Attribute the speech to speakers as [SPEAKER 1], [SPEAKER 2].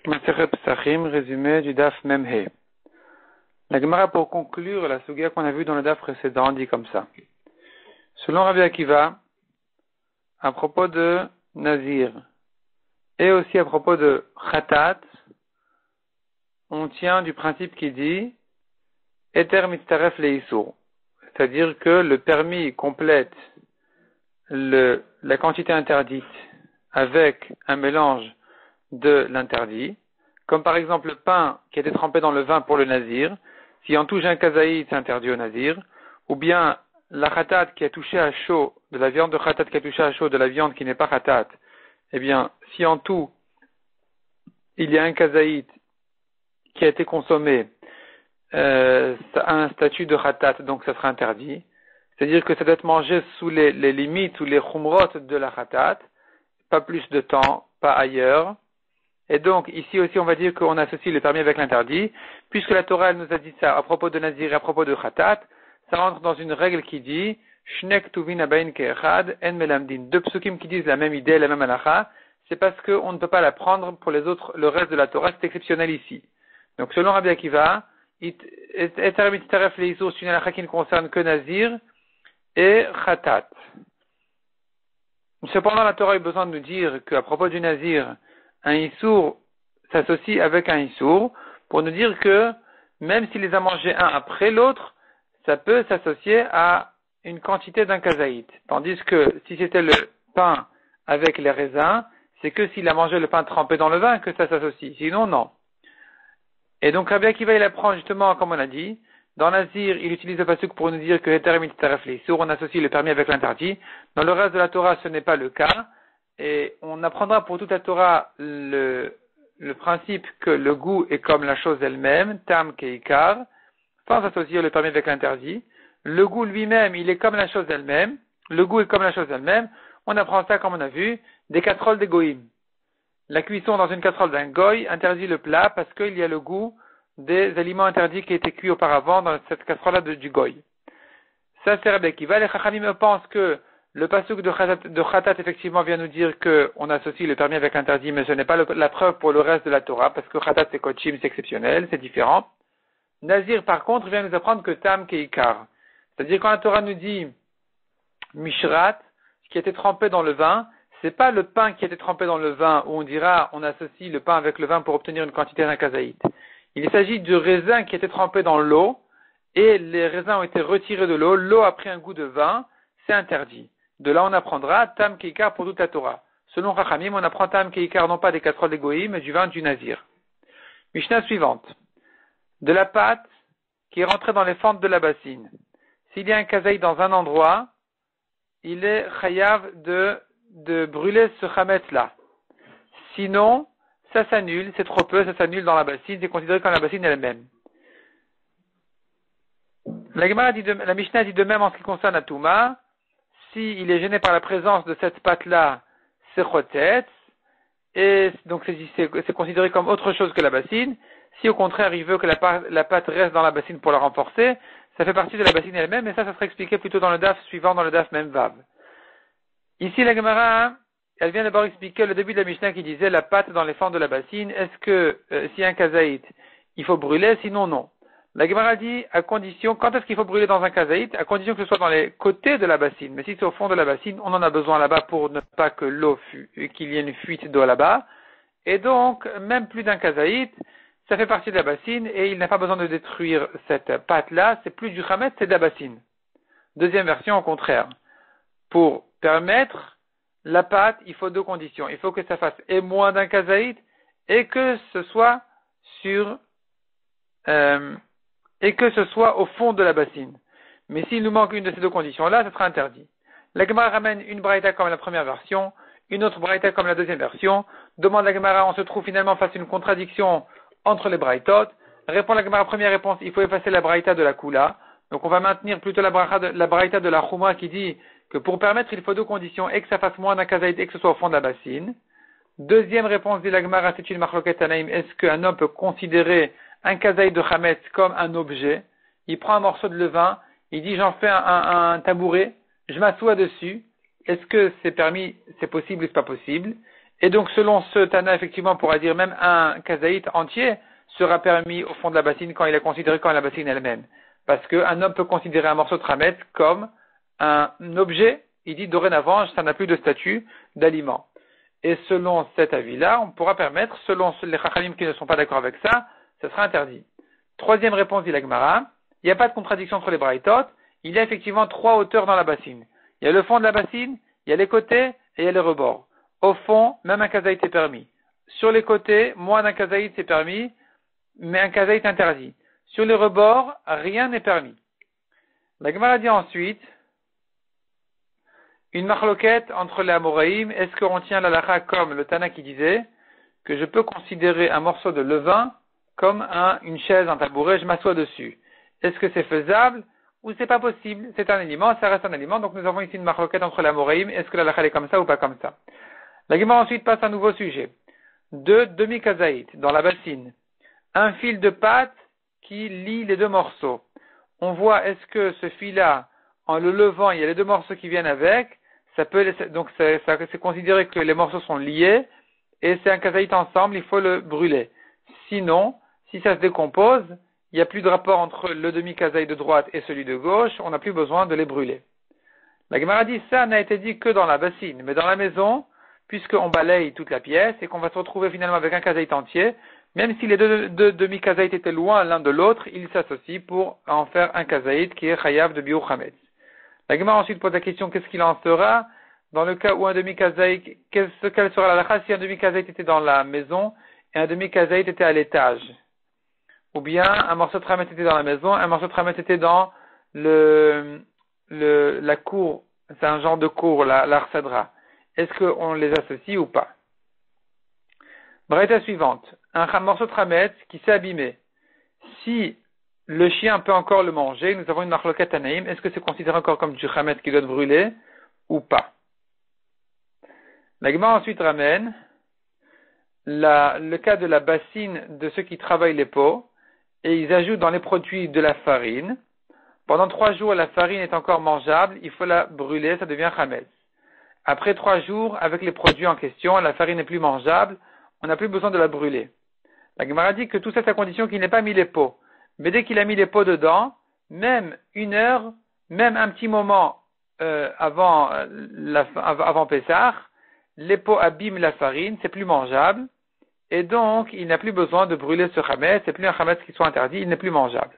[SPEAKER 1] Masechet Pesachim, résumé du Daf Memhe. La Gemara, pour conclure la sugia qu'on a vue dans le Daf précédent, dit comme ça. Selon Rabbi Akiva, à propos de Nazir, et aussi à propos de Khatat, on tient du principe qui dit Eter mitzaref leisur, c'est-à-dire que le permis complète la quantité interdite avec un mélange de l'interdit, comme par exemple le pain qui a été trempé dans le vin pour le nazir. Si en touche un kazaïd, c'est interdit au nazir, ou bien la khatat qui a touché à chaud, de la viande de khatat qui a touché à chaud de la viande qui n'est pas khatat, eh bien, si en tout, il y a un kazaïd qui a été consommé, ça a un statut de khatat, donc ça sera interdit. C'est-à-dire que ça doit être mangé sous les limites ou les khumrot de la khatat, pas plus de temps, pas ailleurs. Et donc, ici aussi, on va dire qu'on associe le permis avec l'interdit, puisque la Torah, elle nous a dit ça à propos de Nazir et à propos de Khatat, ça rentre dans une règle qui dit, Shnek tuvin abain ke'echad en melamdin. Deux psukim qui disent la même idée, la même halakha, c'est parce qu'on ne peut pas la prendre pour les autres, le reste de la Torah, c'est exceptionnel ici. Donc, selon Rabbi Akiva, eter mitzaref leisur, c'est une halakha qui ne concerne que Nazir et Khatat. Cependant, la Torah a eu besoin de nous dire qu'à propos du Nazir, un issour s'associe avec un issour pour nous dire que même s'il les a mangés un après l'autre, ça peut s'associer à une quantité d'un kazaït. Tandis que si c'était le pain avec les raisins, c'est que s'il a mangé le pain trempé dans le vin que ça s'associe. Sinon, non. Et donc Rabbi Akiva, il apprend justement, comme on a dit, dans Nazir, il utilise le pasuk pour nous dire que Heter mitzaref leisur, on associe le permis avec l'interdit. Dans le reste de la Torah, ce n'est pas le cas. Et on apprendra pour toute la Torah le principe que le goût est comme la chose elle-même, tam keikar, sans associer le permis avec l'interdit. Le goût lui-même, il est comme la chose elle-même. Le goût est comme la chose elle-même. On apprend ça, comme on a vu, des casseroles des goïm. La cuisson dans une casserole d'un goy interdit le plat parce qu'il y a le goût des aliments interdits qui étaient cuits auparavant dans cette casserole-là du goy. Ça, c'est Rabbi Akiva. Les Chachamim pensent que le pasuk de Khatat, effectivement, vient nous dire qu'on associe le permis avec l'interdit, mais ce n'est pas la preuve pour le reste de la Torah, parce que Khatat, c'est Kochim, c'est exceptionnel, c'est différent. Nazir, par contre, vient nous apprendre que Tam Keikar. C'est-à-dire, quand la Torah nous dit Mishrat, qui a été trempé dans le vin, c'est pas le pain qui a été trempé dans le vin, où on dira, on associe le pain avec le vin pour obtenir une quantité d'un kazaït. Il s'agit du raisin qui a été trempé dans l'eau, et les raisins ont été retirés de l'eau, l'eau a pris un goût de vin, c'est interdit. De là, on apprendra Tam Keikar pour toute la Torah. Selon Chachamim, on apprend Tam Keikar non pas des casseroles d'égoïm, mais du vin du Nazir. Mishnah suivante. De la pâte qui est rentrée dans les fentes de la bassine. S'il y a un kazaï dans un endroit, il est chayav de brûler ce chametz-là. Sinon, ça s'annule, c'est trop peu, ça s'annule dans la bassine, c'est considéré comme la bassine elle-même. La Mishnah dit de même en ce qui concerne la Touma, s'il est gêné par la présence de cette pâte-là, c'est chotetz, et donc c'est considéré comme autre chose que la bassine. Si au contraire il veut que la pâte reste dans la bassine pour la renforcer, ça fait partie de la bassine elle-même, et ça serait expliqué plutôt dans le daf suivant, dans le daf même vav. Ici la Gemara, elle vient d'abord expliquer le début de la Mishnah qui disait la pâte dans les fentes de la bassine, est-ce que s'il y a un kazaït, il faut brûler, sinon non. La Gemara dit, à condition, quand est-ce qu'il faut brûler dans un kazaït? À condition que ce soit dans les côtés de la bassine. Mais si c'est au fond de la bassine, on en a besoin là-bas pour ne pas que qu'il y ait une fuite d'eau là-bas. Et donc, même plus d'un kazaït, ça fait partie de la bassine et il n'a pas besoin de détruire cette pâte-là. C'est plus du chametz, c'est de la bassine. Deuxième version, au contraire. Pour permettre la pâte, il faut deux conditions. Il faut que ça fasse et moins d'un kazaït et que ce soit au fond de la bassine. Mais s'il nous manque une de ces deux conditions-là, ça sera interdit. La Gemara ramène une braïta comme la première version, une autre braïta comme la deuxième version. Demande la Gemara, on se trouve finalement face à une contradiction entre les braïtot. Répond la Gemara, première réponse, il faut effacer la braïta de la Kula. Donc on va maintenir plutôt la braïta de la Chouma qui dit que pour permettre, il faut deux conditions, et que ça fasse moins d'un kazaït et que ce soit au fond de la bassine. Deuxième réponse, dit la Gemara, c'est une marloquet tanaïm, est-ce qu'un homme peut considérer un kazaït de chametz comme un objet? Il prend un morceau de levain, il dit j'en fais un tabouret, je m'assois dessus, est-ce que c'est permis, c'est possible ou c'est pas possible? Et donc, selon ce Tana, effectivement, on pourra dire même un kazaït entier sera permis au fond de la bassine quand il est considéré comme la bassine elle-même. Parce qu'un homme peut considérer un morceau de tramet comme un objet. Il dit dorénavant, ça n'a plus de statut d'aliment. Et selon cet avis-là, on pourra permettre, selon les chachalim qui ne sont pas d'accord avec ça, ça sera interdit. Troisième réponse dit la Gemara, il n'y a pas de contradiction entre les braïtot, il y a effectivement 3 hauteurs dans la bassine. Il y a le fond de la bassine, il y a les côtés et il y a les rebords. Au fond, même un kazaït est permis. Sur les côtés, moins d'un kazaït c'est permis, mais un kazaït interdit. Sur les rebords, rien n'est permis. La Gemara dit ensuite, une marloquette entre les Amoraïm, est-ce qu'on tient la lacha comme le Tana qui disait que je peux considérer un morceau de levain comme une chaise, un tabouret, je m'assois dessus. Est-ce que c'est faisable ou c'est pas possible? C'est un aliment, ça reste un aliment, donc nous avons ici une marloquette entre les Amoraïm, est-ce que la lacha est comme ça ou pas comme ça? La Gemara ensuite passe à un nouveau sujet. 2 demi-kazaït dans la bassine. Un fil de pâte qui lie les 2 morceaux. On voit, est-ce que ce fil-là, en le levant, il y a les 2 morceaux qui viennent avec, donc c'est considéré que les morceaux sont liés, et c'est un kazaït ensemble, il faut le brûler. Sinon, si ça se décompose, il n'y a plus de rapport entre le demi-kazaït de droite et celui de gauche, on n'a plus besoin de les brûler. La Gemara dit, ça n'a été dit que dans la bassine, mais dans la maison, puisqu'on balaye toute la pièce et qu'on va se retrouver finalement avec un kazaït entier, même si les deux demi-kazaït étaient loin l'un de l'autre, ils s'associent pour en faire un kazaït qui est chayav de biou chametz. La Gemara ensuite pose la question, qu'est-ce qu'il en sera dans le cas où un demi-kazaït, quelle sera la lacha si un demi-kazaït était dans la maison et un demi-kazaït était à l'étage? Ou bien un morceau de tramet était dans la maison, un morceau de tramet était dans la cour, c'est un genre de cour, l'arsadra. Est-ce qu'on les associe ou pas? Braïta suivante. Un morceau de tramet qui s'est abîmé. Si le chien peut encore le manger, nous avons une marloquette anaïm, est-ce que c'est considéré encore comme du chamet qui doit être brûlé ou pas? La Gemara ensuite ramène le cas de la bassine de ceux qui travaillent les pots et ils ajoutent dans les produits de la farine. Pendant 3 jours, la farine est encore mangeable, il faut la brûler, ça devient chametz. Après 3 jours, avec les produits en question, la farine n'est plus mangeable, on n'a plus besoin de la brûler. La Gemara dit que tout ça, c'est à condition qu'il n'ait pas mis les pots. Mais dès qu'il a mis les pots dedans, même 1 heure, même un petit moment avant Pessah, les pots abîment la farine, c'est plus mangeable, et donc il n'a plus besoin de brûler ce chametz, c'est plus un chametz qui soit interdit, il n'est plus mangeable.